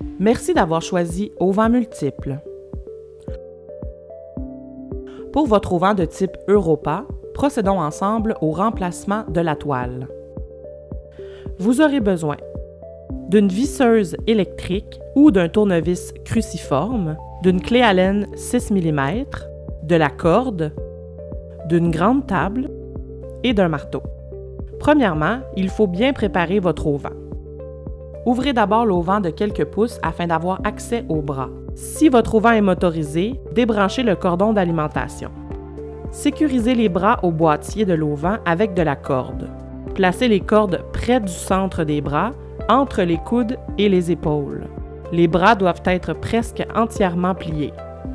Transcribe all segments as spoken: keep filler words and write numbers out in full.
Merci d'avoir choisi Auvent Multiple. Pour votre auvent de type Europa, procédons ensemble au remplacement de la toile. Vous aurez besoin d'une visseuse électrique ou d'un tournevis cruciforme, d'une clé Allen six millimètres, de la corde, d'une grande table et d'un marteau. Premièrement, il faut bien préparer votre auvent. Ouvrez d'abord l'auvent de quelques pouces afin d'avoir accès aux bras. Si votre auvent est motorisé, débranchez le cordon d'alimentation. Sécurisez les bras au boîtier de l'auvent avec de la corde. Placez les cordes près du centre des bras, entre les coudes et les épaules. Les bras doivent être presque entièrement pliés.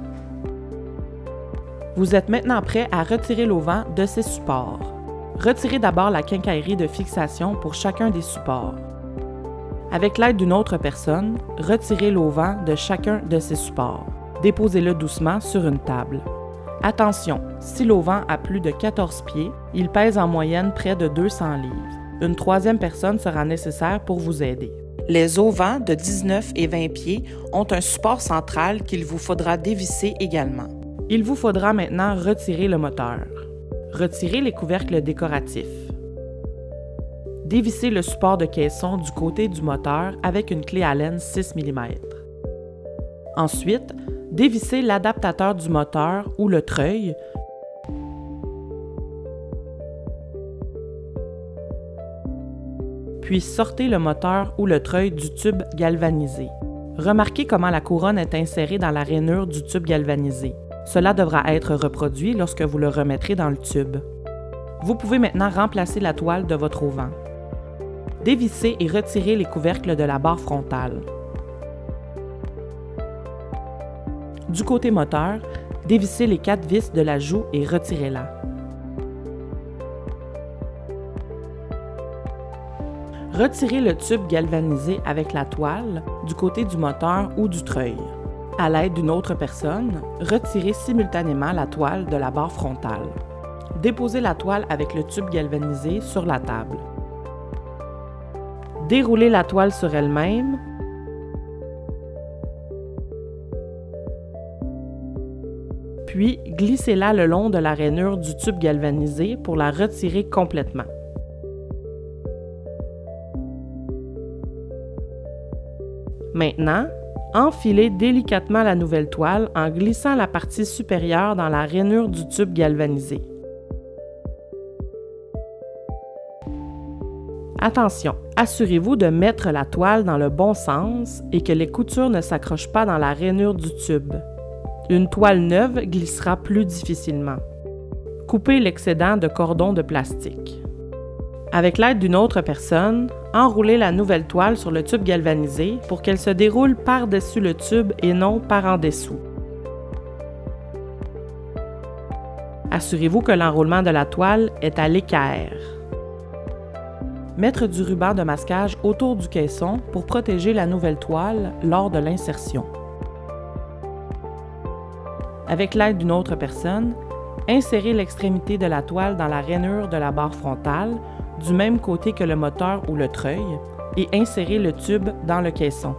Vous êtes maintenant prêt à retirer l'auvent de ses supports. Retirez d'abord la quincaillerie de fixation pour chacun des supports. Avec l'aide d'une autre personne, retirez l'auvent de chacun de ces supports. Déposez-le doucement sur une table. Attention, si l'auvent a plus de quatorze pieds, il pèse en moyenne près de deux cents livres. Une troisième personne sera nécessaire pour vous aider. Les auvents de dix-neuf et vingt pieds ont un support central qu'il vous faudra dévisser également. Il vous faudra maintenant retirer le moteur. Retirez les couvercles décoratifs. Dévissez le support de caisson du côté du moteur avec une clé Allen six millimètres. Ensuite, dévissez l'adaptateur du moteur ou le treuil, puis sortez le moteur ou le treuil du tube galvanisé. Remarquez comment la couronne est insérée dans la rainure du tube galvanisé. Cela devra être reproduit lorsque vous le remettrez dans le tube. Vous pouvez maintenant remplacer la toile de votre auvent. Dévissez et retirez les couvercles de la barre frontale. Du côté moteur, dévissez les quatre vis de la joue et retirez-la. Retirez le tube galvanisé avec la toile du côté du moteur ou du treuil. À l'aide d'une autre personne, retirez simultanément la toile de la barre frontale. Déposez la toile avec le tube galvanisé sur la table. Déroulez la toile sur elle-même. Puis, glissez-la le long de la rainure du tube galvanisé pour la retirer complètement. Maintenant, enfilez délicatement la nouvelle toile en glissant la partie supérieure dans la rainure du tube galvanisé. Attention, assurez-vous de mettre la toile dans le bon sens et que les coutures ne s'accrochent pas dans la rainure du tube. Une toile neuve glissera plus difficilement. Coupez l'excédent de cordon de plastique. Avec l'aide d'une autre personne, enroulez la nouvelle toile sur le tube galvanisé pour qu'elle se déroule par-dessus le tube et non par en dessous. Assurez-vous que l'enroulement de la toile est à l'équerre. Mettre du ruban de masquage autour du caisson pour protéger la nouvelle toile lors de l'insertion. Avec l'aide d'une autre personne, insérez l'extrémité de la toile dans la rainure de la barre frontale du même côté que le moteur ou le treuil et insérez le tube dans le caisson.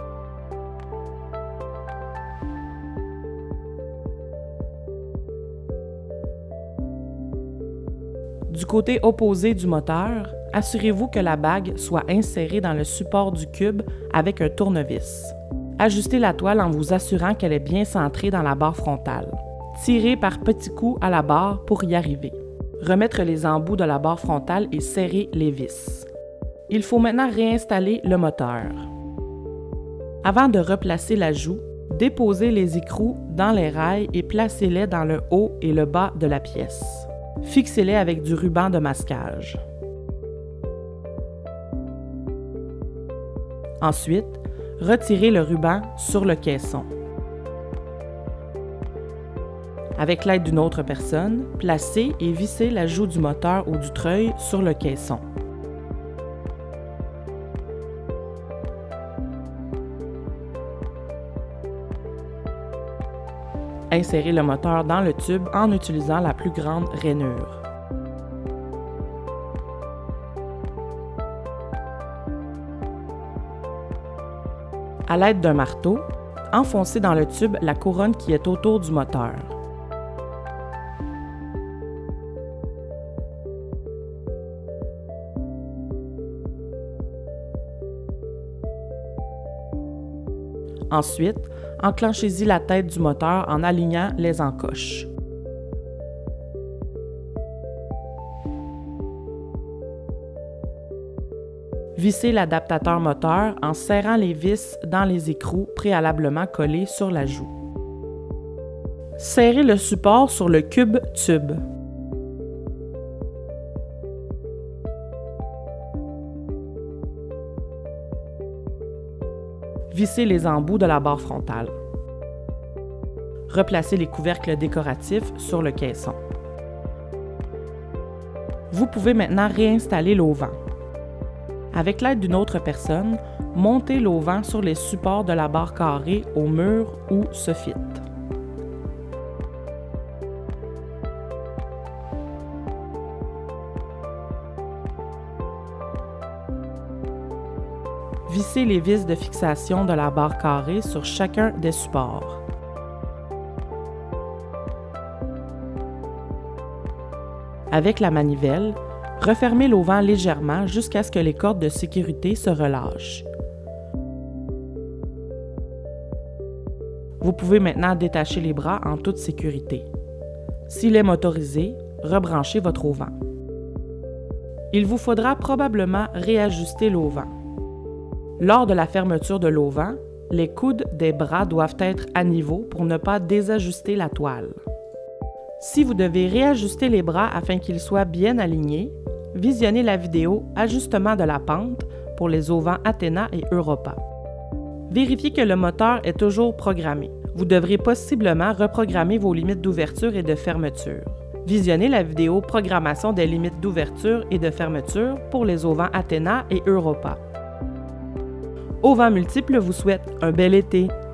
Du côté opposé du moteur, assurez-vous que la bague soit insérée dans le support du cube avec un tournevis. Ajustez la toile en vous assurant qu'elle est bien centrée dans la barre frontale. Tirez par petits coups à la barre pour y arriver. Remettre les embouts de la barre frontale et serrer les vis. Il faut maintenant réinstaller le moteur. Avant de replacer la joue, déposez les écrous dans les rails et placez-les dans le haut et le bas de la pièce. Fixez-les avec du ruban de masquage. Ensuite, retirez le ruban sur le caisson. Avec l'aide d'une autre personne, placez et vissez la joue du moteur ou du treuil sur le caisson. Insérez le moteur dans le tube en utilisant la plus grande rainure. À l'aide d'un marteau, enfoncez dans le tube la couronne qui est autour du moteur. Ensuite, enclenchez-y la tête du moteur en alignant les encoches. Vissez l'adaptateur moteur en serrant les vis dans les écrous préalablement collés sur la joue. Serrez le support sur le cube tube. Vissez les embouts de la barre frontale. Replacez les couvercles décoratifs sur le caisson. Vous pouvez maintenant réinstaller l'auvent. Avec l'aide d'une autre personne, montez l'auvent sur les supports de la barre carrée au mur ou soffit. Vissez les vis de fixation de la barre carrée sur chacun des supports. Avec la manivelle, refermez l'auvent légèrement jusqu'à ce que les cordes de sécurité se relâchent. Vous pouvez maintenant détacher les bras en toute sécurité. S'il est motorisé, rebranchez votre auvent. Il vous faudra probablement réajuster l'auvent. Lors de la fermeture de l'auvent, les coudes des bras doivent être à niveau pour ne pas désajuster la toile. Si vous devez réajuster les bras afin qu'ils soient bien alignés, visionnez la vidéo « Ajustement de la pente » pour les auvents Athena et Europa. Vérifiez que le moteur est toujours programmé. Vous devrez possiblement reprogrammer vos limites d'ouverture et de fermeture. Visionnez la vidéo « Programmation des limites d'ouverture et de fermeture » pour les auvents Athena et Europa. Auvents Multiples vous souhaite un bel été!